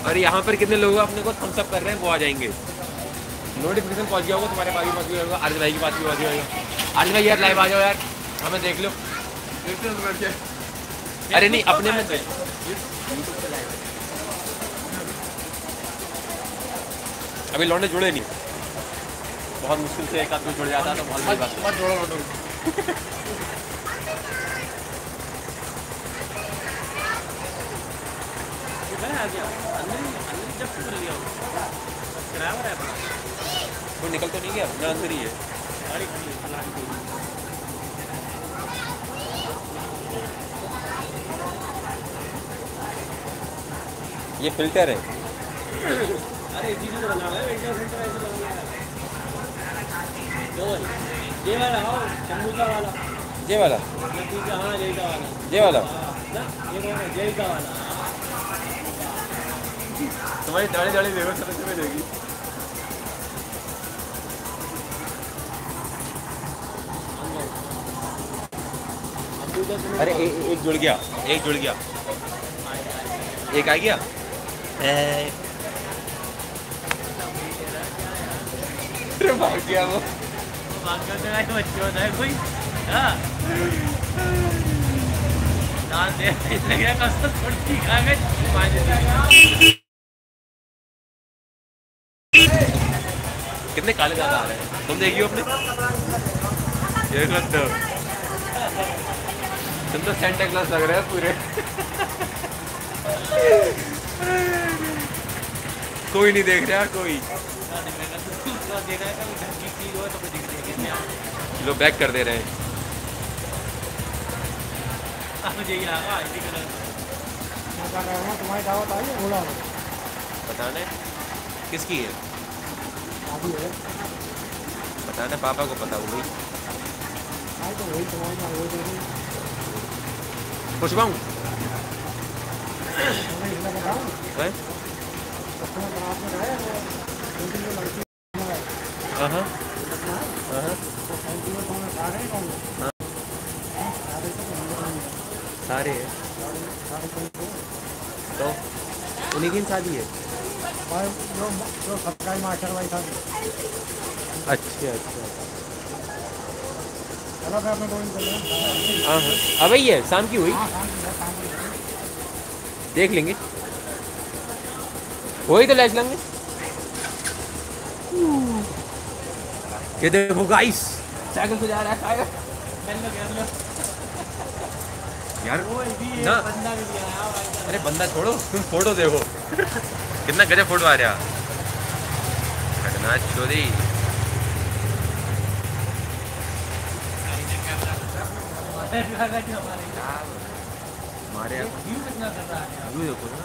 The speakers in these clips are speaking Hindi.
और यहाँ पर कितने लोग अपने को थम्स अप कर रहे हैं, वो आ जाएंगे। नोटिफिकेशन पहुँच गया होगा तुम्हारे पास भी होगा, आर्ज भाई के पास भी पहुँच होगा। आर्ज भाई यार लाइव आ जाओ यार, हमें देख लो। अरे नहीं अपने में अभी लौंडे जुड़े नहीं, बहुत मुश्किल से एक आदमी जुड़ जाता है तो बहुत बड़ी बात। मत जोड़ो लौंडे। वो निकल तो नहीं गया, यहाँ अंदर ही है। ये फिल्टर है। अरे इसी से बना है वेंटिलेटर फिल्टर ऐसे लगा है। ये वाला हो चंबूका वाला, ये वाला नतीजा। हाँ जयका वाला, ये वाला ना ये कौन है? जयका वाला। तुम्हारी दाढ़ी दाढ़ी देखो, समझ में देगी। अरे एक जुड़ गया, एक जुड़ गया, एक आ गया। भाग गया वो, भाग गया बच्चे होता है कोई। हाँ लगे कसम थोड़ी खा गए। कितने काले ज्यादा आ रहे हैं, तुम देखियो अपने। तुम तो सेंटा क्लास लग रहे हैं पूरे। कोई नहीं देख रहा कोई। लोग बैक कर दे रहे हैं। तुम्हारी दावत आई है? पता नहीं किसकी है, है पता नहीं, पापा को पता होगी। तो वही तुम्हारी खुशबाऊ सारे तो उन्हीं की शादी है। जो सरकारी मास्टर भाई था। अच्छा अच्छा, चलो फिर अपने कोई चल रहे। हाँ हाँ अब ही है, शाम की हुई, देख लेंगे, वही तो लैच लेंगे। ये देखो गाइस, साइकिल से जा रहा है साइकिल यार ना। अरे बंदा छोड़ो, तुम फोटो देखो। कितना गजब फोटो आ रहा घटना चोरी। हमारे व्यू देखो ना,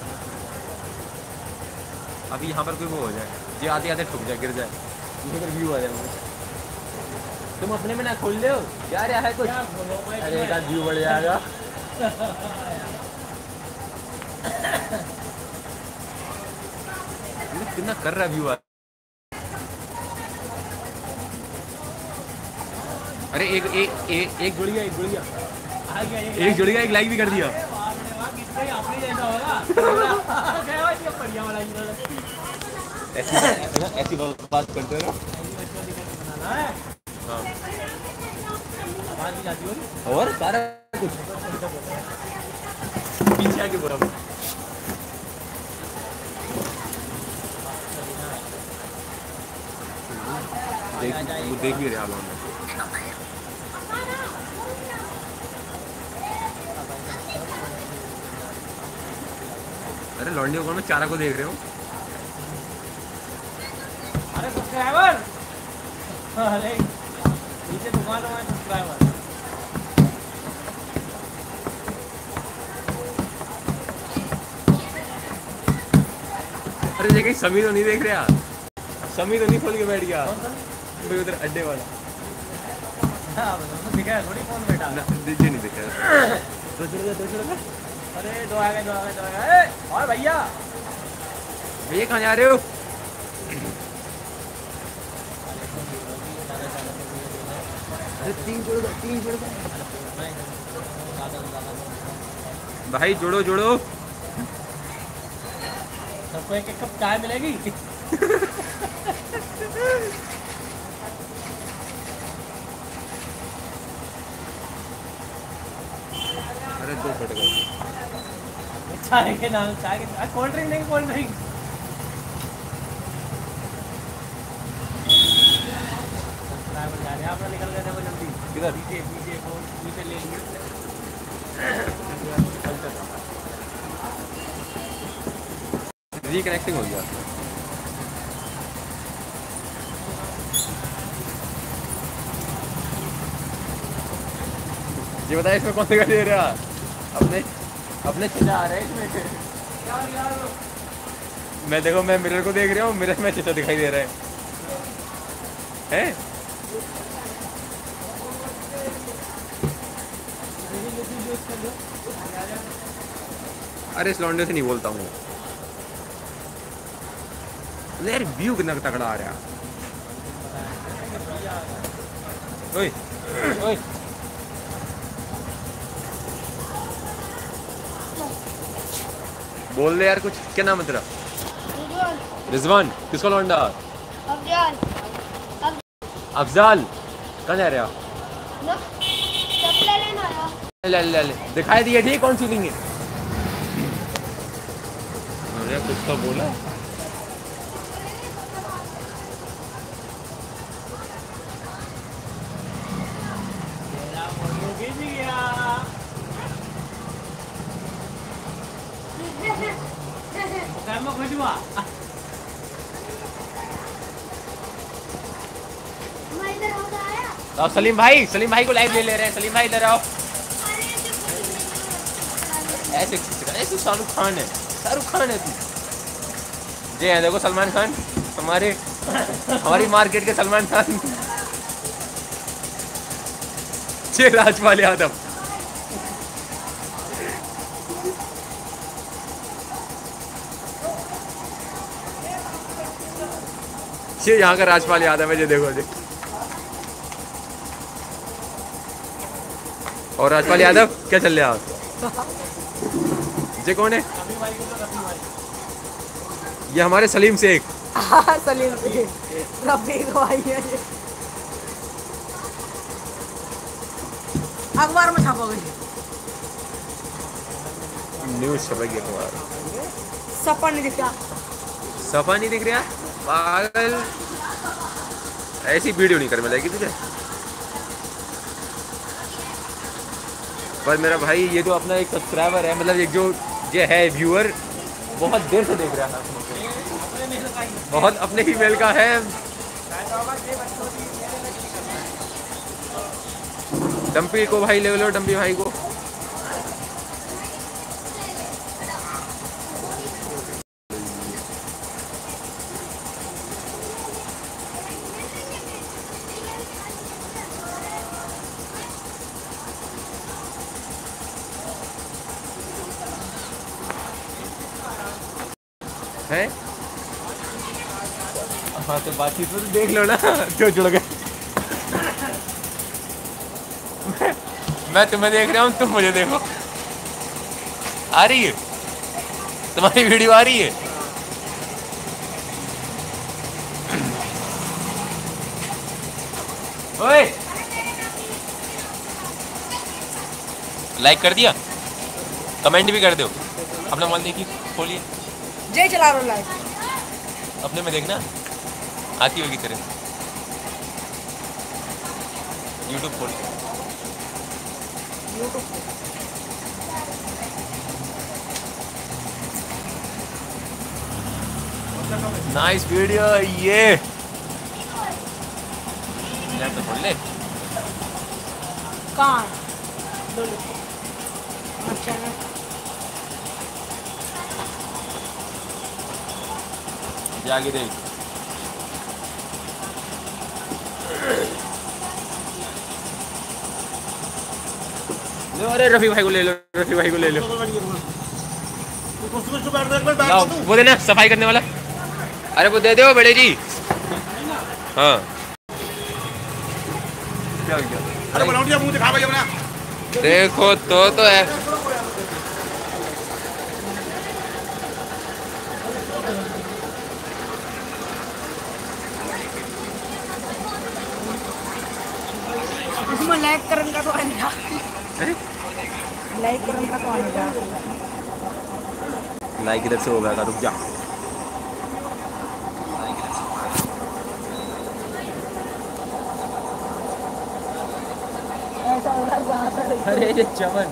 अभी यहाँ पर कोई वो हो जाए, ये आते आते ठुक जाए, गिर जाए, ये व्यू आ जाए। तुम अपने में ना खोल ले यार, है कुछ। अरे एक व्यू बढ़ जाएगा। कितना कर रहा व्यू। अरे एक एक एक एक जुड़ गया, एक जुड़ गया, एक जुड़ गया, एक लाइक भी कर दिया। ऐसी बात करते हो ना। हाँ और सारा कुछ पीछे आके बोला देख भी रहा हूँ। अरे लौंडियों को मैं चारा को देख रहे हो। अरे सब्सक्राइबर, अरे नीचे दुकान है सब्सक्राइबर। अरे देखिए समी तो नहीं देख रहा, समी तो नहीं खोल के बैठ गया भाई उधर अड्डे वाला। दिखा है थोड़ी फोन बैठा ना, दीजिए नहीं दिखा। तो चलो अरे दो आ गए। और भैया भैया कहाँ जा रहे हो? अरे तीन जोड़ो भाई, जोड़ो सबको एक कप चाय मिलेगी। अरे 2 फट गए। चाय के नाम चाय के कोल्ड ड्रिंक नहीं कोल्ड ड्रिंक। अपना निकल गए थे वो जल्दी किधर? पीछे पीछे ले लिए। रिकनेक्टिंग हो गया। ये बताइए इसमें कौन सी गाड़ी दे रहा? अपने अपने चचा आ रहे हैं इसमें। मैं देखो मैं मिरर को देख रहा हूँ, मिरर में चचा दिखाई दे रहा है। अरे इस लौंडे से नहीं बोलता हूँ यार, व्यू कितना तगड़ा आ रहा है। ओए ओए बोल दे यार कुछ। क्या नाम है तेरा? रिजवान। किसका लौंडा? अफजाल। कहाँ जा रहे हो? ले ले ले दिखाई दिए ठीक कौन सी लेंगे? अरे कुछ तो बोला। तो सलीम भाई को लाइव ले रहे हैं। सलीम भाई इधर आओ। ऐसे ऐसे शाहरुख खान है तू। जी है देखो सलमान खान, हमारी मार्केट के सलमान खान। ये राजपाल यादव। ये यहाँ का राजपाल यादव है। ये देखो जी। और राजपाल यादव क्या चल रहा है? ये कौन है? ये हमारे सलीम शेख। सलीम शेख रफीक भाई है। अखबार में छापा गई। न्यूज छपेगी अखबार। सपा नहीं दिख रहा। सफा नहीं दिख रहा पागल। ऐसी वीडियो नहीं कर मिलेगी तुझे। पर मेरा भाई ये तो अपना एक सब्सक्राइबर है, मतलब एक जो ये है व्यूअर, बहुत देर से देख रहा है। बहुत अपने ही मेल का है। डम्पी को भाई ले लो, डम्पी भाई को। है हाँ तो बातचीत में तो देख लो ना जो जुड़ गए। मैं तुम्हें देख रहा हूँ, तुम मुझे देखो। आ रही है तुम्हारी वीडियो? आ रही है? ओए लाइक कर दिया, कमेंट भी कर दो। अपना मोबाइल देखिए, खोलिए। जय चला रहा लाइव। अपने में देखना आती होगी तेरे। यूट्यूब खोल। नाइस वीडियो ये। तो खोल ले। कहाँ? अच्छा ना। जाके देख। लो अरे रफी भाई को ले लो, रफी भाई को ले लो। लाओ वो देना सफाई करने वाला। अरे वो दे दो बड़े जी। हाँ क्या हो गया? अरे बनाओ मुंह दिखा भाई अपना। देखो तो है। लाइक करने का तो है नहीं, लाइक करने का तो है नहीं। लाइक इधर से हो गया था, रुक जा। ऐसा उधर अरे ये चमन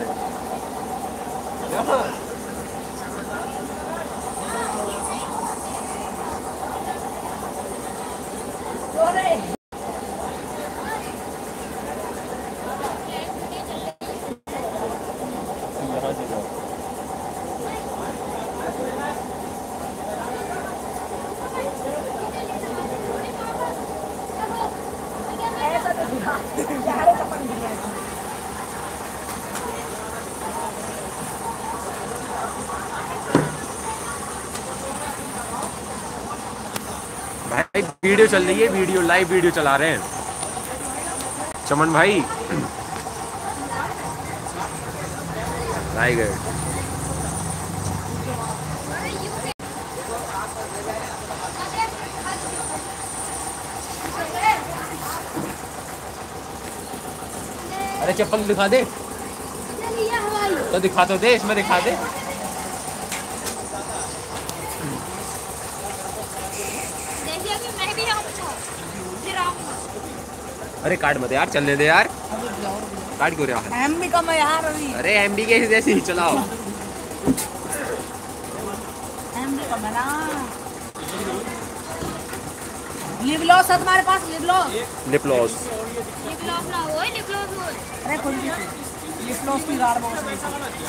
भाई वीडियो चल रही है, वीडियो लाइव वीडियो चला रहे हैं चमन भाई। टाइगर अरे चप्पल दिखा दे तो दिखा तो दे, इसमें दिखा दे। अरे काट मत यार, चलने दे यार, काट क्यों रहा है? एमबी कम है यार अभी। अरे एमबी के जैसे ही चलाओ। एमबी कम है ना। लिप लॉस है तुम्हारे पास? लिप लॉस, लिप लॉस ना हो लिप लॉस हो। अरे खोल लिप लॉस की गाड़ बहुत है।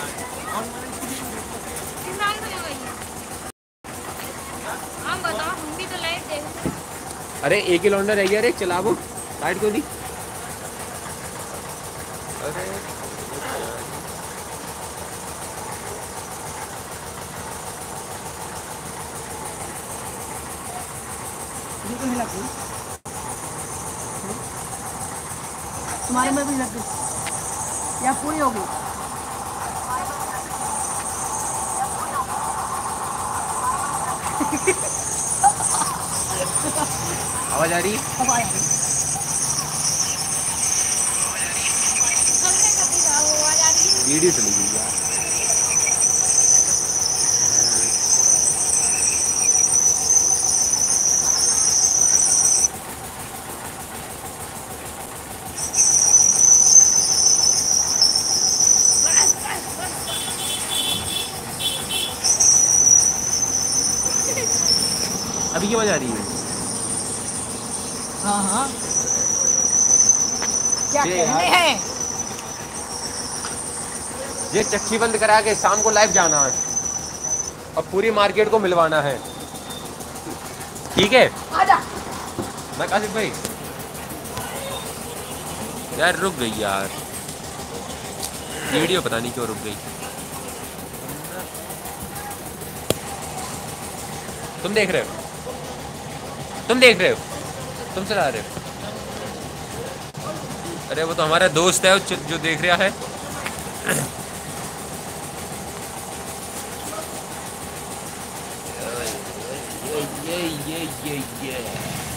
हम बताओ, हम भी तो लाइव देख। अरे एक ही लौंडा रह गया रे, चला वो काट क्यों दी? अरे तुम्हारे में भी लग गई या पूरी हो गई? आवाज आ रही? अब आया। वीडियो चली गई यार। अभी क्यों आवाज आ रही है? हाँ हाँ, क्या ये कहने यार। हैं? ये चक्की बंद करा के शाम को लाइव जाना है और पूरी मार्केट को मिलवाना है, ठीक है? आजा। मैं काशिफ भाई यार रुक गई यार, वीडियो पता नहीं क्यों रुक गई। तुम देख रहे हो, तुम देख रहे हो, तुम चला रहे हो? अरे वो तो हमारा दोस्त है जो देख रहा है। ये